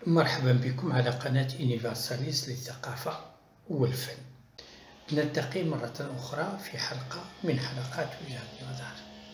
مرحبا بكم على قناة يونيفرساليس للثقافة والفن. نلتقي مرة أخرى في حلقة من حلقات وجهة النظر.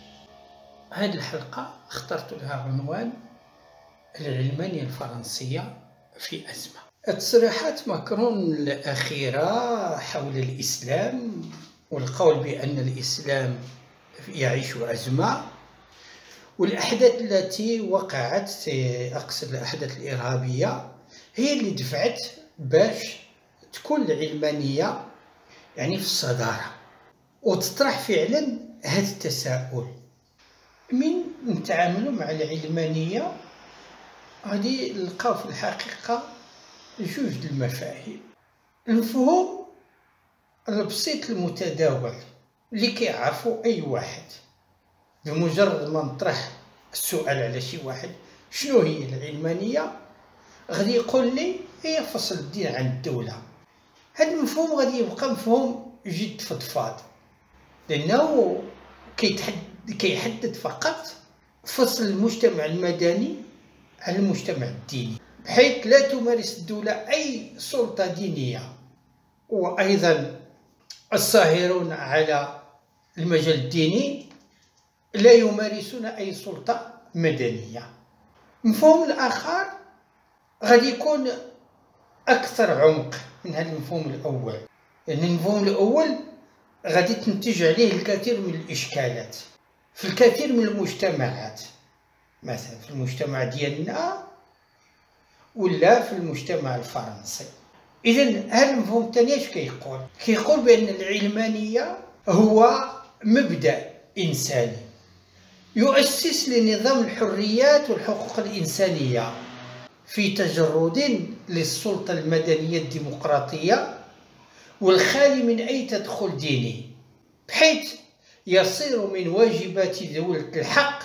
هذه الحلقة اخترت لها عنوان العلمانية الفرنسية في أزمة. تصريحات ماكرون الأخيرة حول الإسلام والقول بأن الإسلام يعيش أزمة، والأحداث التي وقعت، أقصد الأحداث الإرهابية، هي اللي دفعت باش تكون العلمانية يعني في الصدارة، وتطرح فعلا هذا التساؤل: من نتعاملوا مع العلمانية غادي نلقاو في الحقيقة جوج المفاهيم. المفهوم البسيط المتداول اللي كيعرفوا أي واحد، بمجرد ما نطرح السؤال على شي واحد شنو هي العلمانية غادي يقول لي هي فصل الدين عن الدولة. هذا المفهوم غادي يبقى مفهوم جد فضفاض، لأنه كيحدد فقط فصل المجتمع المدني عن المجتمع الديني، بحيث لا تمارس الدولة أي سلطة دينية، وأيضا الصاهرون على المجال الديني لا يمارسون أي سلطة مدنية. المفهوم الآخر غادي يكون أكثر عمق من هذا المفهوم الأول، لأن المفهوم الأول غادي تنتج عليه الكثير من الإشكالات في الكثير من المجتمعات، مثلا في المجتمع ديالنا ولا في المجتمع الفرنسي. إذن هذا المفهوم الثاني اش كيقول؟ كيقول بأن العلمانية هو مبدأ إنساني يؤسس لنظام الحريات والحقوق الإنسانية في تجرد للسلطة المدنية الديمقراطية والخالي من أي تدخل ديني، بحيث يصير من واجبات دولة الحق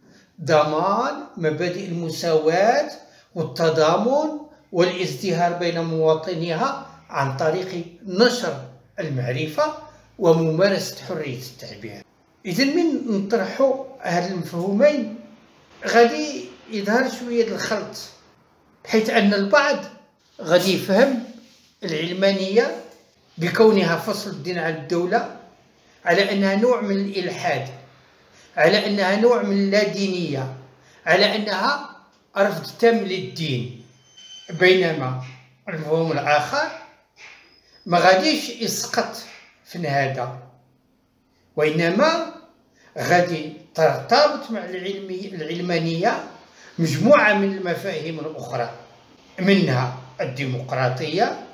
ضمان مبادئ المساواة والتضامن والازدهار بين مواطنيها عن طريق نشر المعرفة وممارسة حرية التعبير. إذن من نطرحوا هاد المفهومين غادي يظهر شوية الخلط، بحيث أن البعض غادي يفهم العلمانية بكونها فصل الدين عن الدولة على أنها نوع من الإلحاد، على أنها نوع من اللادينية، على أنها رفض تام للدين، بينما المفهوم الآخر ما غاديش يسقط في هذا، وإنما غادي ترتبط مع العلمانية مجموعة من المفاهيم الأخرى، منها الديمقراطية،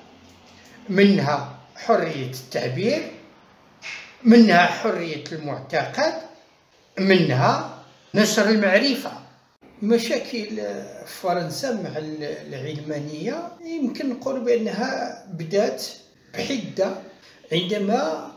منها حرية التعبير، منها حرية المعتقد، منها نشر المعرفة. مشاكل فرنسا مع العلمانية يمكن نقول بأنها بدأت بحدة عندما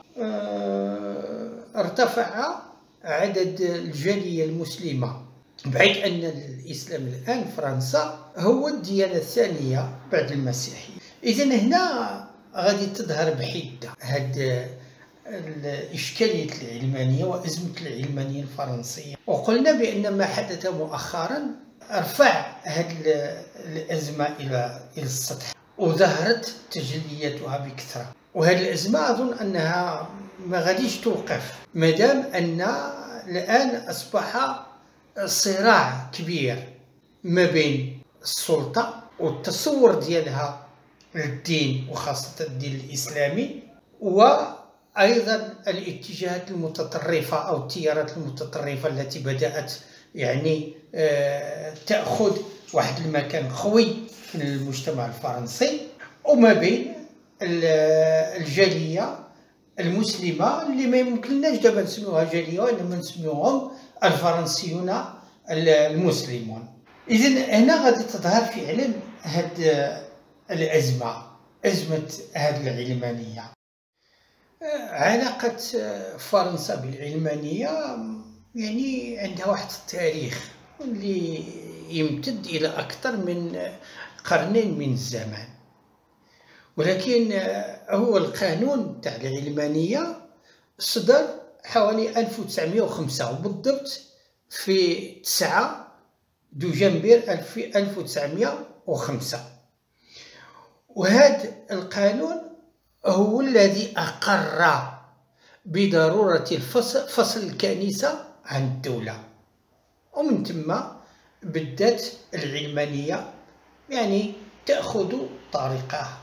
ارتفع عدد الجالية المسلمة، بحيث أن الإسلام الآن في فرنسا هو الديانة الثانية بعد المسيحية. إذن هنا غادي تظهر بحدة هاد الإشكالية العلمانية وأزمة العلمانية الفرنسية، وقلنا بأن ما حدث مؤخرا رفع هذه الأزمة إلى السطح وظهرت تجلياتها بكثرة. وهذه الأزمة أظن أنها ما غاديش توقف مادام أن الآن أصبح صراع كبير ما بين السلطة والتصور ديالها للدين وخاصة الدين الإسلامي، وأيضا الاتجاهات المتطرفة أو التيارات المتطرفة التي بدأت يعني تأخذ واحد المكان قوي في المجتمع الفرنسي، وما بين الجالية المسلمة اللي ما يمكنناش دابا نسميوها جالية وإنما نسميوهم الفرنسيون المسلمون. إذن هنا غادي تظهر فعلا هاد الأزمة، أزمة هاد العلمانية. علاقة فرنسا بالعلمانية يعني عندها واحد التاريخ اللي يمتد إلى أكثر من قرنين من الزمان، ولكن هو القانون تاع العلمانية صدر حوالي 1905 وبالضبط في 9 دجنبر 1905 وهذا القانون هو الذي أقر بضرورة فصل الكنيسة عن الدولة، ومن ثم بدات العلمانية يعني تأخذ طريقها.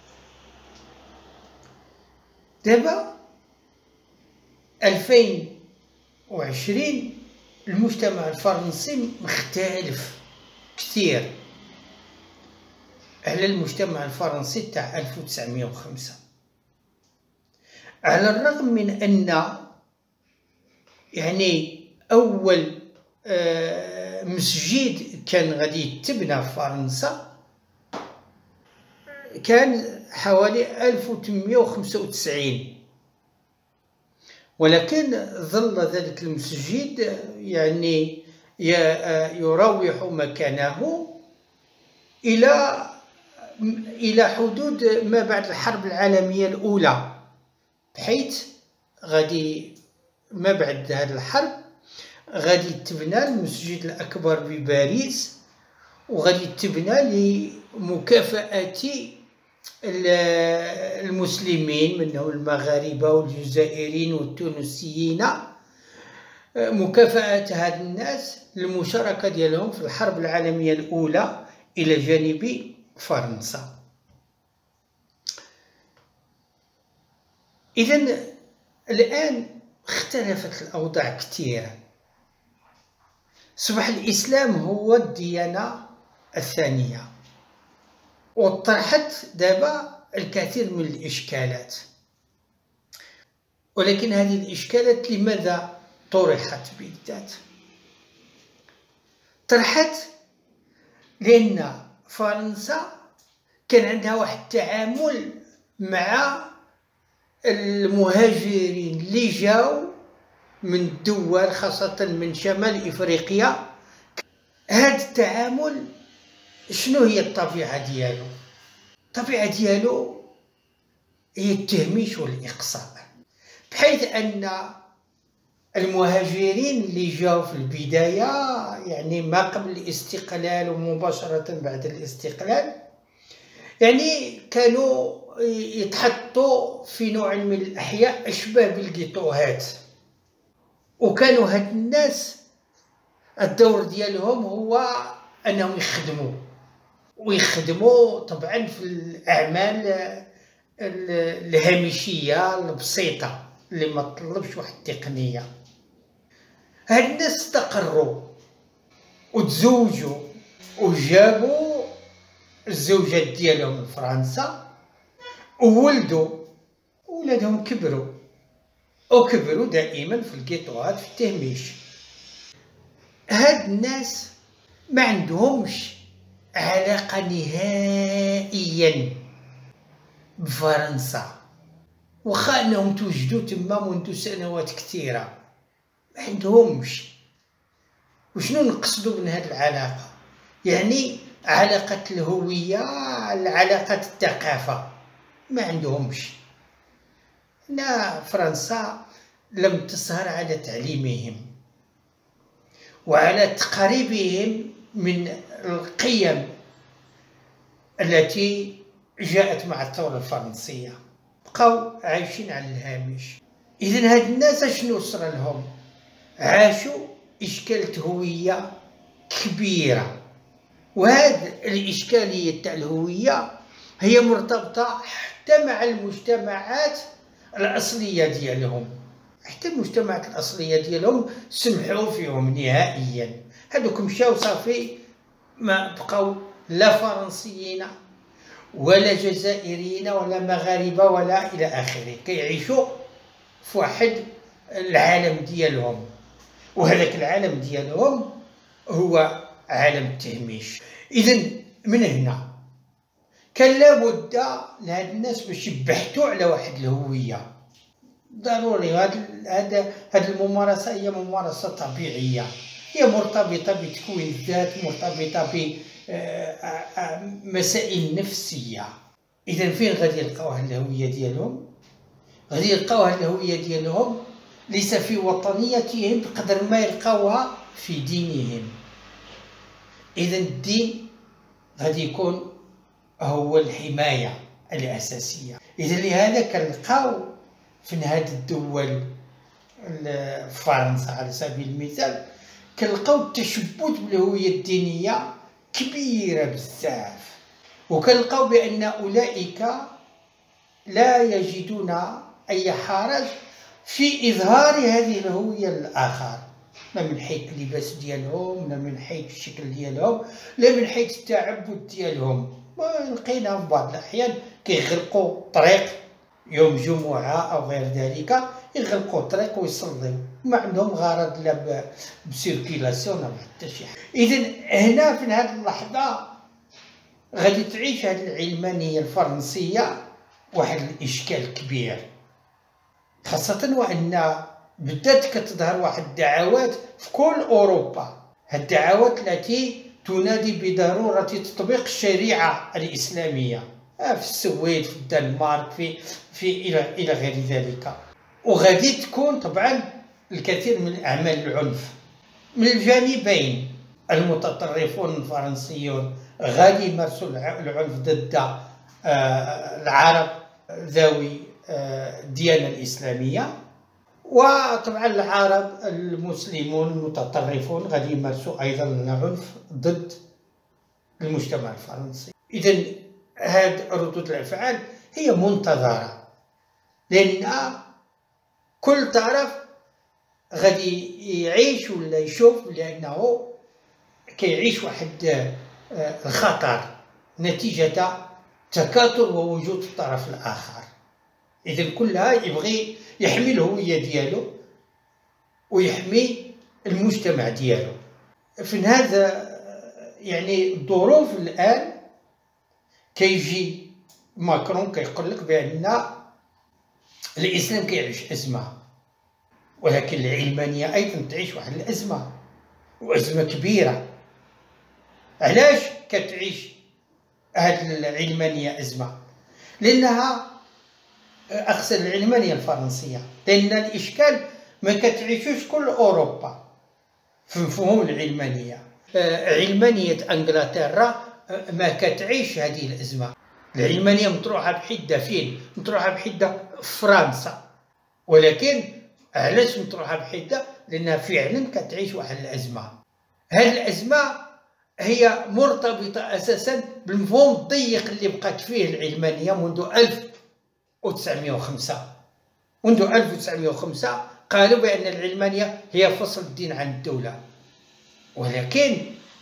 دابا 2020 المجتمع الفرنسي مختلف كثير على المجتمع الفرنسي تاع 1905، على الرغم من أن يعني أول مسجد كان غادي يتبنى في فرنسا كان حوالي 1895، ولكن ظل ذلك المسجد يعني يروح مكانه إلى حدود ما بعد الحرب العالمية الأولى، بحيث غادي ما بعد هذه الحرب غادي تبنى المسجد الأكبر بباريس، وغادي تبنى لمكافأة المسلمين منهم المغاربة والجزائريين والتونسيين، مكافأة هاد الناس للمشاركة ديالهم في الحرب العالمية الأولى إلى جانب فرنسا. إذن الآن اختلفت الأوضاع كثيرا، أصبح الإسلام هو الديانة الثانية، وطرحت دابا الكثير من الإشكالات. ولكن هذه الإشكالات لماذا طرحت بالذات؟ طرحت لأن فرنسا كان عندها واحد التعامل مع المهاجرين اللي جاو من الدول خاصة من شمال إفريقيا. هذا التعامل شنو هي الطبيعة ديالو؟ الطبيعة ديالو هي التهميش والإقصاء، بحيث أن المهاجرين اللي جاو في البداية يعني ما قبل الاستقلال ومباشرة بعد الاستقلال يعني كانوا يتحطوا في نوع من الأحياء أشبه بالجيتوهات، وكانوا هاد الناس الدور ديالهم هو أنهم ويخدموا طبعا في الأعمال الهامشية البسيطة اللي ما تطلبش واحد التقنية. هاد الناس استقروا وتزوجوا وجابوا الزوجات ديالهم لفرنسا وولدوا، ولادهم كبروا دائما في الجيتوهات في التهميش. هاد الناس ما عندهمش علاقة نهائيا بفرنسا، واخا انهم توجدوا تما منذ سنوات كثيرة ما عندهمش. وشنو نقصدوا من هذه العلاقة؟ يعني علاقة الهوية، علاقة الثقافة ما عندهمش. هنا فرنسا لم تسهر على تعليمهم وعلى تقريبهم من القيم التي جاءت مع الثورة الفرنسية، بقاو عايشين على الهامش. إذن هاد الناس شنو صرا لهم؟ عاشوا إشكالة هوية كبيرة، وهذه الإشكالية تاع الهوية هي مرتبطة حتى مع المجتمعات الأصلية ديالهم. حتى المجتمعات الأصلية ديالهم سمحوا فيهم نهائيا، هذوك مشاو صافي ما بقاو لا فرنسيين ولا جزائريين ولا مغاربة ولا إلى آخره، كيعيشوا في واحد العالم ديالهم، وهذاك العالم ديالهم هو عالم التهميش. إذن من هنا كان لابد لهاد الناس باش يبحثوا على واحد الهوية ضروري. هاد الممارسة هي ممارسة طبيعية، هي مرتبطة بتكوين الذات، مرتبطة بمسائل نفسية. إذن فين غادي يلقاو الهوية ديالهم؟ غادي يلقاو الهوية ديالهم ليس في وطنيتهم بقدر ما يلقاوها في دينهم. إذن الدين غادي يكون هو الحماية الأساسية. إذا لهذا كنلقاو في هذه الدول فرنسا على سبيل المثال كنلقاو التشبث بالهوية الدينية كبيرة بزاف، وكنلقاو بأن أولئك لا يجدون أي حرج في إظهار هذه الهوية للآخر، لا من حيث اللباس ديالهم، لا من حيث الشكل ديالهم، لا من حيث التعبد ديالهم. لقينا في بعض الأحيان كيغلقوا طريق يوم جمعة أو غير ذلك، يغلقوا الطريق ويصليو، ما عندهم غرض لا بسيركيلاسيون ولا حتى شي حاجة. إذن هنا في هذه اللحظة غادي تعيش هذه العلمانية الفرنسية واحد الإشكال كبير، خاصة وأن بدات كتظهر واحد الدعوات في كل أوروبا، هاد الدعوات التي تنادي بضرورة تطبيق الشريعة الإسلامية في السويد، في الدنمارك، في إلى غير ذلك. وغادي تكون طبعا الكثير من أعمال العنف من الجانبين، المتطرفون الفرنسيون غادي يمارسوا العنف ضد العرب ذوي الديانة الإسلامية، وطبعا العرب المسلمون المتطرفون غادي يمارسوا أيضا العنف ضد المجتمع الفرنسي. إذن هاد ردود الأفعال هي منتظرة، لأن كل طرف غادي يعيش ولا يشوف لأنه كيعيش واحد الخطر نتيجة تكاثر ووجود الطرف الآخر. إذن كلها يبغي يحمي الهوية ديالو ويحمي المجتمع ديالو. في هذا يعني الظروف الآن كيجي ماكرون كيقول لك بأن الإسلام كيعيش أزمة، ولكن العلمانية أيضا تعيش واحد الأزمة، وأزمة كبيرة. علاش كتعيش هذه العلمانية أزمة؟ لأنها أقصد العلمانية الفرنسية، لأن الإشكال ما كتعيشوش كل أوروبا في مفهوم العلمانية. علمانية انجلترا ما كتعيش هذه الأزمة. العلمانية مطروحة بحدة فين؟ مطروحة بحدة في فرنسا، ولكن علاش مطروحة بحدة؟ لأنها فعلا كتعيش واحد الأزمة. هذه الأزمة هي مرتبطة أساسا بالمفهوم الضيق اللي بقات فيه العلمانية منذ 1905. منذ 1905 قالوا بأن العلمانية هي فصل الدين عن الدولة، ولكن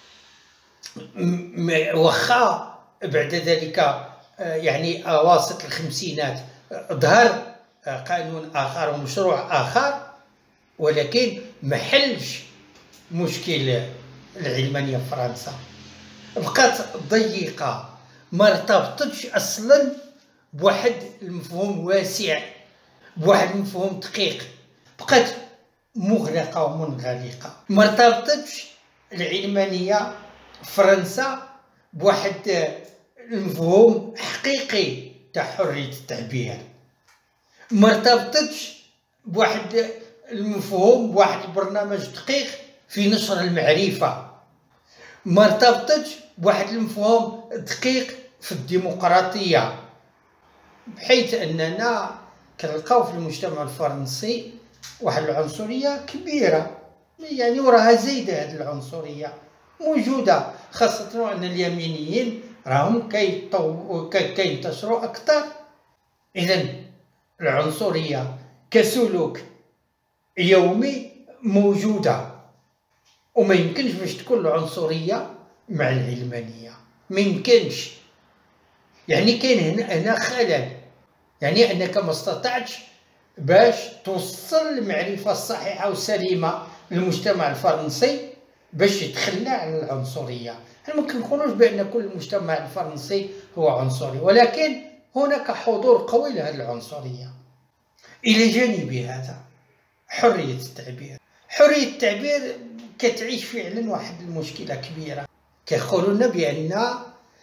وخا بعد ذلك يعني أواسط الخمسينات ظهر قانون آخر ومشروع آخر، ولكن ما حلش مشكل العلمانية في فرنسا. بقات ضيقة، ما ارتبطتش أصلا بواحد المفهوم واسع، بواحد المفهوم دقيق، بقات مغلقة ومنغلقة. ما ارتبطتش العلمانية في فرنسا بواحد المفهوم حقيقي تاع حرية التعبير، ما ارتبطتش بواحد المفهوم بواحد البرنامج دقيق في نشر المعرفة، ما ارتبطتش بواحد المفهوم دقيق في الديمقراطية، بحيث أننا كنلقاو في المجتمع الفرنسي واحد العنصرية كبيرة، يعني وراها زايدة هذه العنصرية موجودة، خاصة أن اليمينيين راهم كينتشروا أكثر. إذن العنصرية كسلوك يومي موجودة، وما يمكنش باش تكون العنصرية مع العلمانية، ما يمكنش. يعني كاين هنا خلل، يعني أنك ما استطعتش باش توصل المعرفة الصحيحة والسليمة للمجتمع الفرنسي باش يتخلى عن العنصرية. احنا ما كنقولوش بأن كل المجتمع الفرنسي هو عنصري، ولكن هناك حضور قوي لهذه العنصرية. إلى جانب هذا حرية التعبير. حرية التعبير كتعيش فعلا واحد المشكلة كبيرة. كيقولوا لنا بأن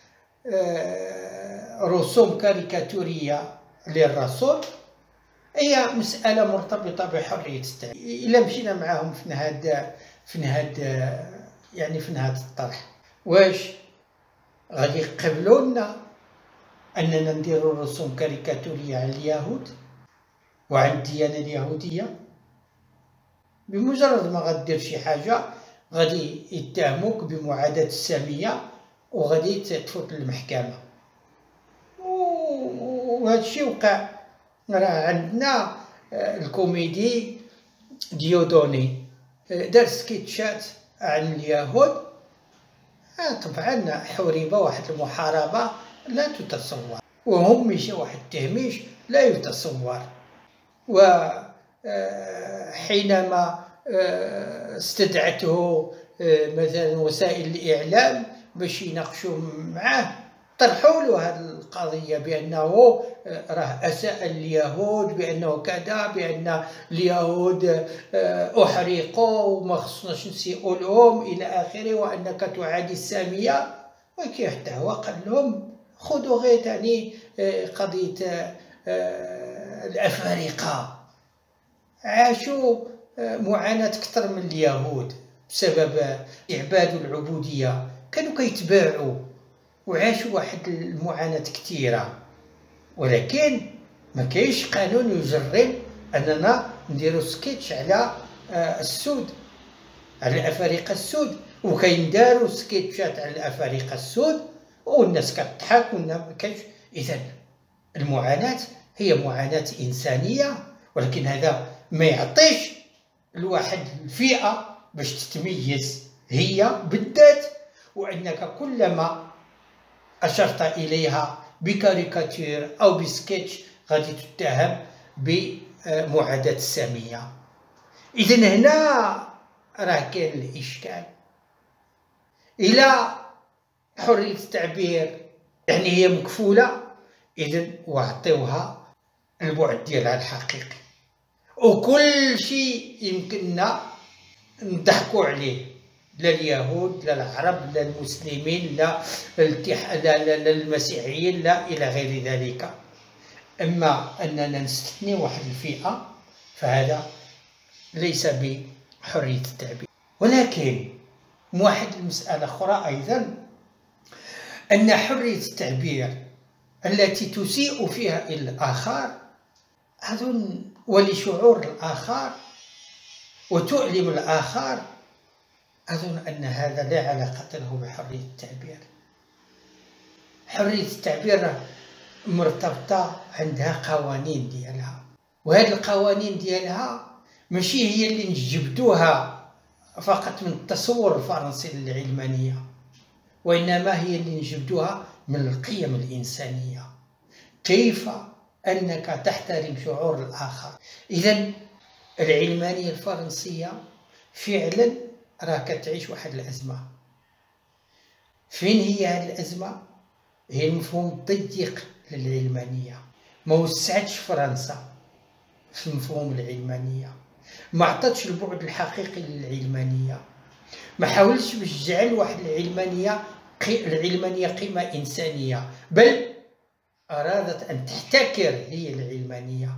رسوم كاريكاتورية للرسول هي مسألة مرتبطة بحرية التعبير. إلا مشينا معاهم في هذا الطرح، واش غادي يقبلوا لنا أننا نديروا رسوم كاريكاتورية على اليهود وعن الديانة اليهودية؟ بمجرد ما غدير شي حاجة غادي يتهموك بمعاداة السامية وغادي تفوت للمحكمة. وهذا الشيء وقع. راه عندنا الكوميدي ديودوني دار سكيتشات عن اليهود، طبعا حورب واحد المحاربة لا تتصور، وهم مشى واحد التهميش لا يتصور. وحينما استدعته مثلا وسائل الإعلام باش يناقشوا معاه، طرحوا له هذه القضية بأنه راه أساء اليهود، بأنه كذا، بأن اليهود أحرقوا وما خصناش نسيئوا لهم إلى آخره، وأنك تعادي السامية. ولكن حتى هو قال لهم خذوا غير ثاني قضية الأفارقة عاشوا معاناة أكثر من اليهود بسبب إعباد العبودية، كانوا كيتباعوا وعاشوا واحد المعاناة كثيرة، ولكن ما كاينش قانون يجرم أننا نديرو سكيتش على السود، على الأفارقة السود، وكينداروا سكيتشات على الأفارقة السود والناس كتضحك وما كاينش. إذن المعاناة هي معاناة إنسانية، ولكن هذا ما يعطيش الواحد الفئة باش تتميز هي بالذات، وأنك كلما أشرت إليها بكاريكاتير أو بسكيتش غادي تتهم بمعاداة السامية. إذن هنا راه كاين الإشكال. إلى حرية التعبير يعني هي مكفولة، إذن وعطيوها البعد ديالها الحقيقي، وكل شيء يمكننا نضحكوا عليه، لا اليهود لا العرب لا المسلمين لا المسيحيين لا إلى غير ذلك. أما أننا نستثني واحد الفئة فهذا ليس بحرية التعبير. ولكن واحد المسألة أخرى أيضا، أن حرية التعبير التي تسيء فيها إلى الآخر أظن ولشعور الآخر وتؤلم الآخر، أظن أن هذا لا علاقة له بحرية التعبير. حرية التعبير مرتبطة عندها قوانين ديالها، وهذه القوانين ديالها ماشي هي اللي نجبدوها فقط من التصور الفرنسي للعلمانية، وإنما هي اللي نجبدوها من القيم الإنسانية، كيف أنك تحترم شعور الآخر. إذن العلمانية الفرنسية فعلا راه كتعيش واحد الأزمة. فين هي هذه الأزمة؟ هي المفهوم الضيق للعلمانية، ما وسعتش فرنسا في مفهوم العلمانية، ما عطاتش البعد الحقيقي للعلمانية، ما حاولش باش تجعل واحد العلمانية قيمة إنسانية، بل أرادت أن تحتكر هي العلمانية،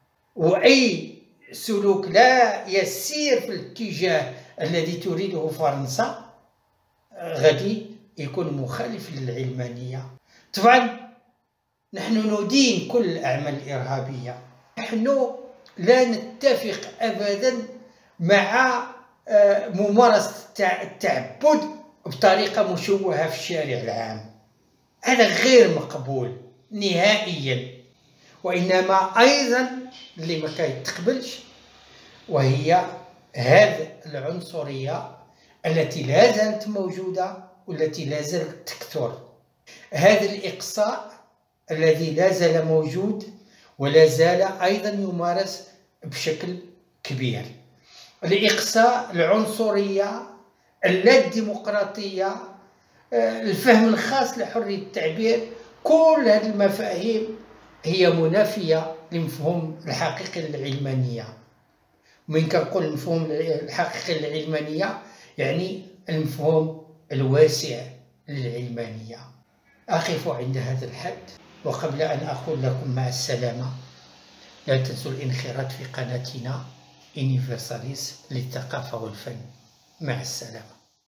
وأي سلوك لا يسير في الاتجاه الذي تريده فرنسا غادي يكون مخالف للعلمانية. طبعا نحن ندين كل الأعمال الإرهابية، نحن لا نتفق أبدا مع ممارسة التعبد بطريقة مشوهة في الشارع العام، هذا غير مقبول نهائيا. وإنما أيضا اللي ما كيتقبلش وهي هذه العنصرية التي لا زالت موجودة والتي لا زالت تكثر، هذا الإقصاء الذي لا زال موجود ولا زال أيضا يمارس بشكل كبير، الإقصاء، العنصرية، اللا ديمقراطية، الفهم الخاص لحرية التعبير، كل هذه المفاهيم هي منافية لمفهوم الحقيقي للعلمانية. من كنقول المفهوم الحقيقي للعلمانية يعني المفهوم الواسع للعلمانية. أقف عند هذا الحد، وقبل أن أقول لكم مع السلامة لا تنسوا الانخراط في قناتنا يونيفرساليس للثقافة والفن. مع السلامة.